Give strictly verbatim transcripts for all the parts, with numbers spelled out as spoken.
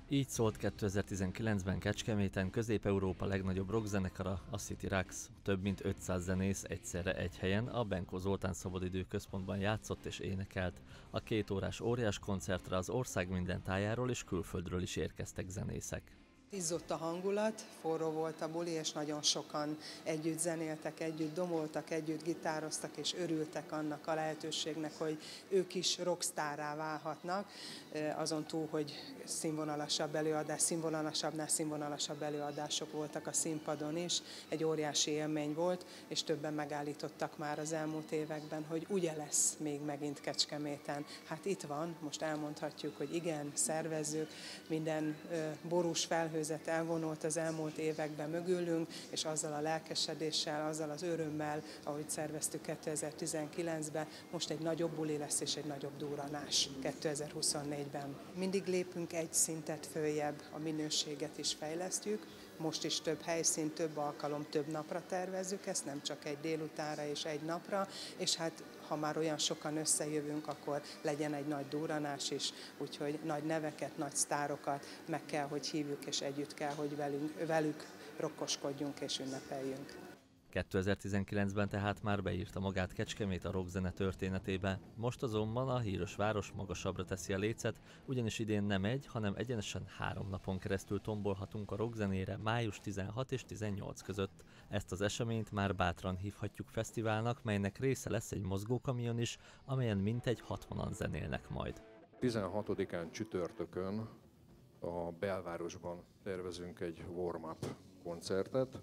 Így szólt kétezer-tizenkilencben Kecskeméten Közép-Európa legnagyobb rockzenekara, a City Rax. Több mint ötszáz zenész egyszerre egy helyen a Benkó Zoltán Szabadidő Központban játszott és énekelt. A két órás óriás koncertre az ország minden tájáról és külföldről is érkeztek zenészek. Izzott a hangulat, forró volt a buli, és nagyon sokan együtt zenéltek, együtt domoltak, együtt gitároztak, és örültek annak a lehetőségnek, hogy ők is rockstárrá válhatnak, azon túl, hogy színvonalasabb előadás, színvonalasabbnál színvonalasabb előadások voltak a színpadon is. Egy óriási élmény volt, és többen megállítottak már az elmúlt években, hogy ugye lesz még megint Kecskeméten. Hát itt van, most elmondhatjuk, hogy igen, szervezzük, minden borús felhő elvonult az elmúlt években mögülünk, és azzal a lelkesedéssel, azzal az örömmel, ahogy szerveztük kétezer-tizenkilencben, most egy nagyobb buli lesz és egy nagyobb durranás kétezer-huszonnégyben. Mindig lépünk egy szintet följebb, a minőséget is fejlesztjük, most is több helyszín, több alkalom, több napra tervezzük ezt, nem csak egy délutánra és egy napra, és hát ha már olyan sokan összejövünk, akkor legyen egy nagy durranás is, úgyhogy nagy neveket, nagy sztárokat meg kell, hogy hívjuk, és együtt kell, hogy velünk, velük rokkoskodjunk és ünnepeljünk. kétezer-tizenkilencben tehát már beírta magát Kecskemét a rockzene történetébe, most azonban a híres város magasabbra teszi a lécet, ugyanis idén nem egy, hanem egyenesen három napon keresztül tombolhatunk a rockzenére május tizenhat és tizennyolc között. Ezt az eseményt már bátran hívhatjuk fesztiválnak, melynek része lesz egy mozgókamion is, amelyen mintegy hatvanan zenélnek majd. tizenhatodikán csütörtökön a belvárosban tervezünk egy warm-up koncertet.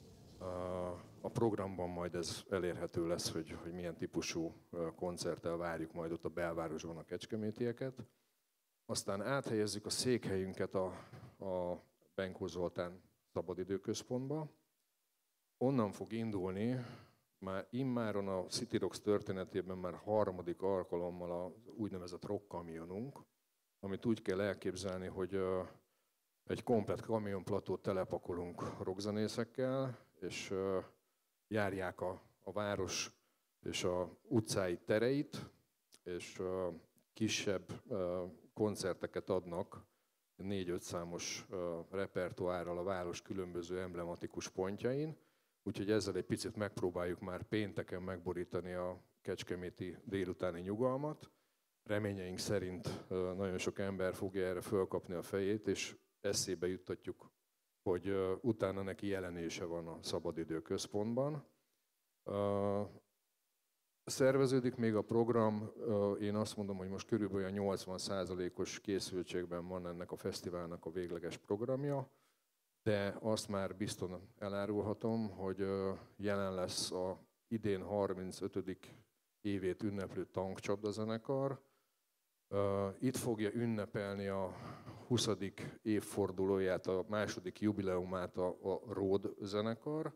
A programban majd ez elérhető lesz, hogy, hogy milyen típusú koncerttel várjuk majd ott a belvárosban a kecskemétieket. Aztán áthelyezzük a székhelyünket a, a Benkó Zoltán Szabadidő Központba. Onnan fog indulni, már immáron a City Rocks történetében már harmadik alkalommal az úgynevezett rockkamionunk, amit úgy kell elképzelni, hogy egy komplett kamionplatót telepakolunk rockzenészekkel, és járják a, a város és a utcái tereit, és kisebb koncerteket adnak négy-öt számos repertoárral a város különböző emblematikus pontjain. Úgyhogy ezzel egy picit megpróbáljuk már pénteken megborítani a kecskeméti délutáni nyugalmat. Reményeink szerint nagyon sok ember fogja erre fölkapni a fejét, és eszébe juttatjuk, hogy utána neki jelenése van a Szabadidő Központban. Szerveződik még a program, én azt mondom, hogy most körülbelül nyolcvan százalékos készültségben van ennek a fesztiválnak a végleges programja, de azt már biztosan elárulhatom, hogy jelen lesz a idén harmincötödik évét ünneplő Tankcsapda zenekar. Itt fogja ünnepelni a huszadik évfordulóját, a második jubileumát a, a Ród zenekar.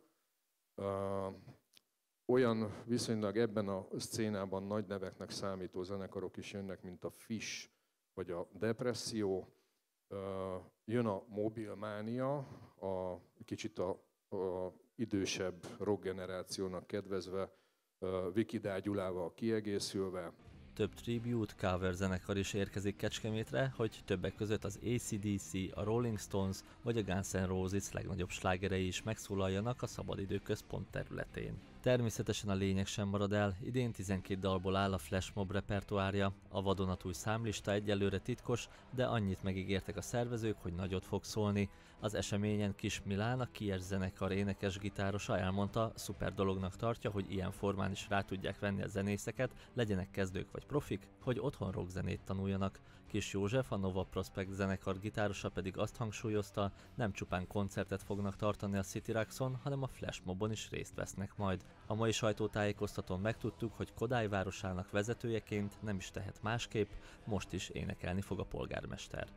Olyan viszonylag ebben a szcénában nagy neveknek számító zenekarok is jönnek, mint a Fish vagy a Depresszió. Jön a Mobilmánia, a kicsit a, a idősebb rockgenerációnak kedvezve, Viki Gyulával kiegészülve. Több tribute cover zenekar is érkezik Kecskemétre, hogy többek között az á cé dé cé, a Rolling Stones vagy a Guns N' Roses legnagyobb slágerei is megszólaljanak a Szabadidő Központ területén. Természetesen a lényeg sem marad el, idén tizenkét dalból áll a flashmob repertoárja, a vadonatúj számlista egyelőre titkos, de annyit megígértek a szervezők, hogy nagyot fog szólni. Az eseményen Kis Milán, a Kies zenekar énekes-gitárosa elmondta, szuper dolognak tartja, hogy ilyen formán is rá tudják venni a zenészeket, legyenek kezdők vagy profik, hogy otthon rockzenét tanuljanak. Kis József, a Nova Prospect zenekar gitárosa pedig azt hangsúlyozta, nem csupán koncertet fognak tartani a City Raxon, hanem a flashmobon is részt vesznek majd. A mai sajtótájékoztatón megtudtuk, hogy Kodály városának vezetőjeként nem is tehet másképp, most is énekelni fog a polgármester.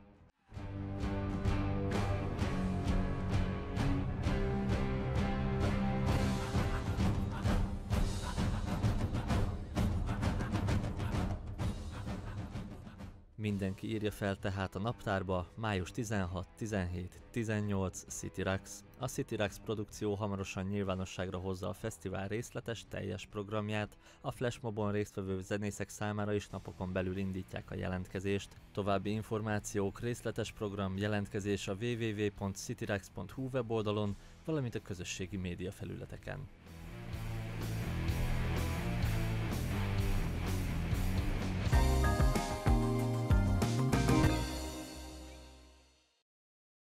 Mindenki írja fel tehát a naptárba május tizenhat, tizenhét, tizennyolc CityRax. A CityRax produkció hamarosan nyilvánosságra hozza a fesztivál részletes, teljes programját, a flashmobon résztvevő zenészek számára is napokon belül indítják a jelentkezést. További információk, részletes program, jelentkezés a double-u double-u double-u pont cityrax pont hu weboldalon, valamint a közösségi média felületeken.